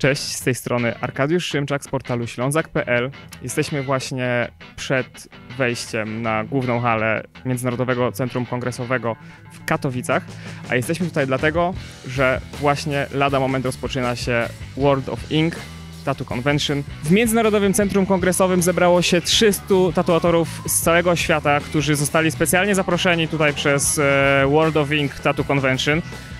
Cześć, z tej strony Arkadiusz Szymczak z portalu Ślązak.pl. Jesteśmy właśnie przed wejściem na główną halę Międzynarodowego Centrum Kongresowego w Katowicach, a jesteśmy tutaj dlatego, że właśnie lada moment rozpoczyna się World of Ink Tattoo Convention. W Międzynarodowym Centrum Kongresowym zebrało się 300 tatuatorów z całego świata, którzy zostali specjalnie zaproszeni tutaj przez World of Ink Tattoo Convention.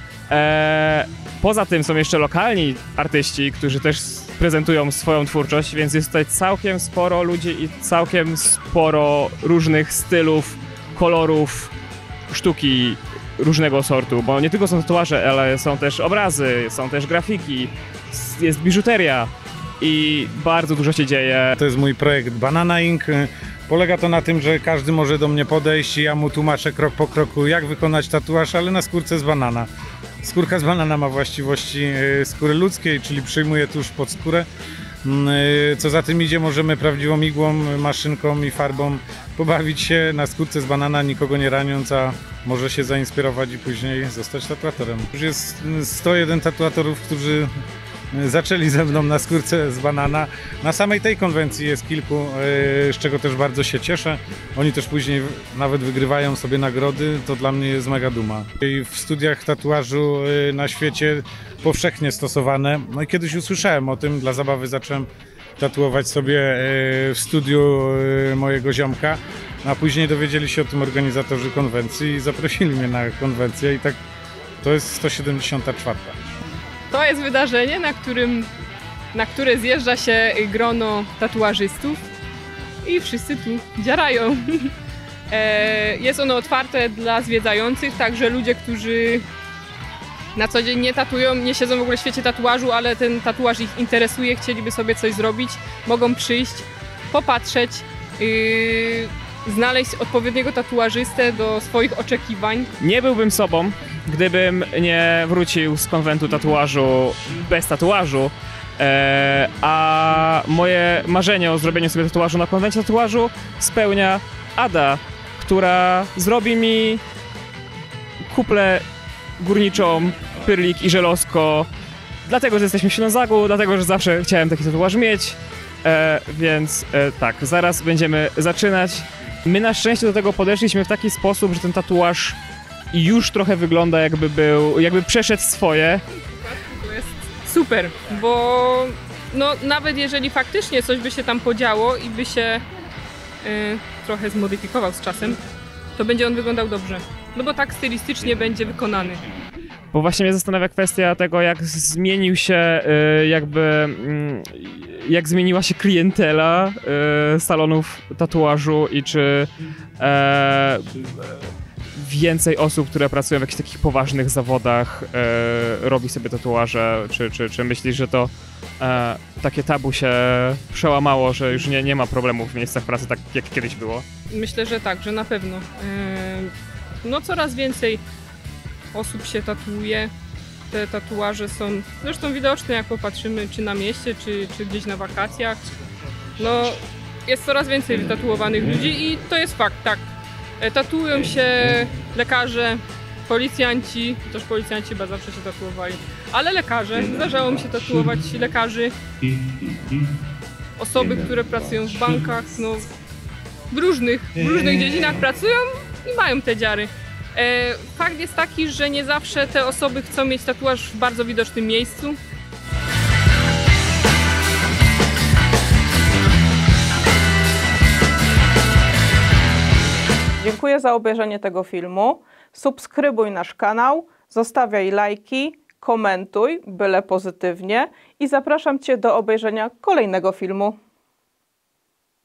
Poza tym są jeszcze lokalni artyści, którzy też prezentują swoją twórczość, więc jest tutaj całkiem sporo ludzi i całkiem sporo różnych stylów, kolorów, sztuki różnego sortu, bo nie tylko są tatuaże, ale są też obrazy, są też grafiki, jest biżuteria i bardzo dużo się dzieje. To jest mój projekt Banana Ink. Polega to na tym, że każdy może do mnie podejść i ja mu tłumaczę krok po kroku, jak wykonać tatuaż, ale na skórce z banana. Skórka z banana ma właściwości skóry ludzkiej, czyli przyjmuje tusz pod skórę. Co za tym idzie, możemy prawdziwą igłą, maszynką i farbą pobawić się na skórce z banana, nikogo nie raniąc, a może się zainspirować i później zostać tatuatorem. Już jest 101 tatuatorów, którzy zaczęli ze mną na skórce z banana. Na samej tej konwencji jest kilku, z czego też bardzo się cieszę. Oni też później nawet wygrywają sobie nagrody, to dla mnie jest mega duma. I w studiach tatuażu na świecie powszechnie stosowane. No i kiedyś usłyszałem o tym, dla zabawy zacząłem tatuować sobie w studiu mojego ziomka, a później dowiedzieli się o tym organizatorzy konwencji i zaprosili mnie na konwencję i tak to jest 174. To jest wydarzenie, na które zjeżdża się grono tatuażystów i wszyscy tu dziarają. Jest ono otwarte dla zwiedzających, także ludzie, którzy na co dzień nie tatują, nie siedzą w ogóle w świecie tatuażu, ale ten tatuaż ich interesuje, chcieliby sobie coś zrobić, mogą przyjść, popatrzeć, znaleźć odpowiedniego tatuażystę do swoich oczekiwań. Nie byłbym sobą, gdybym nie wrócił z konwentu tatuażu bez tatuażu, a moje marzenie o zrobieniu sobie tatuażu na konwencie tatuażu spełnia Ada, która zrobi mi kuplę górniczą, pyrlik i żelazko, dlatego, że jesteśmy w Ślązaku, dlatego, że zawsze chciałem taki tatuaż mieć, więc tak, zaraz będziemy zaczynać. My na szczęście do tego podeszliśmy w taki sposób, że ten tatuaż już trochę wygląda jakby przeszedł swoje. To jest super, bo no, nawet jeżeli faktycznie coś by się tam podziało i by się trochę zmodyfikował z czasem, to będzie on wyglądał dobrze. No bo tak stylistycznie będzie wykonany. Bo właśnie mnie zastanawia kwestia tego, jak zmienił się jak zmieniła się klientela salonów tatuażu i czy więcej osób, które pracują w jakichś takich poważnych zawodach, robi sobie tatuaże, czy myślisz, że to takie tabu się przełamało, że już nie ma problemów w miejscach pracy tak jak kiedyś było? Myślę, że tak, że na pewno. No coraz więcej osób się tatuuje. Te tatuaże są zresztą widoczne, jak popatrzymy, czy na mieście, czy gdzieś na wakacjach. No, jest coraz więcej wytatuowanych ludzi i to jest fakt, tak. Tatuują się lekarze, policjanci, też policjanci chyba zawsze się tatuowali, ale lekarze, zdarzało mi się tatuować lekarzy, osoby, które pracują w bankach, no, w różnych dziedzinach pracują i mają te dziary. Fakt jest taki, że nie zawsze te osoby chcą mieć tatuaż w bardzo widocznym miejscu. Dziękuję za obejrzenie tego filmu. Subskrybuj nasz kanał, zostawiaj lajki, komentuj, byle pozytywnie i zapraszam Cię do obejrzenia kolejnego filmu.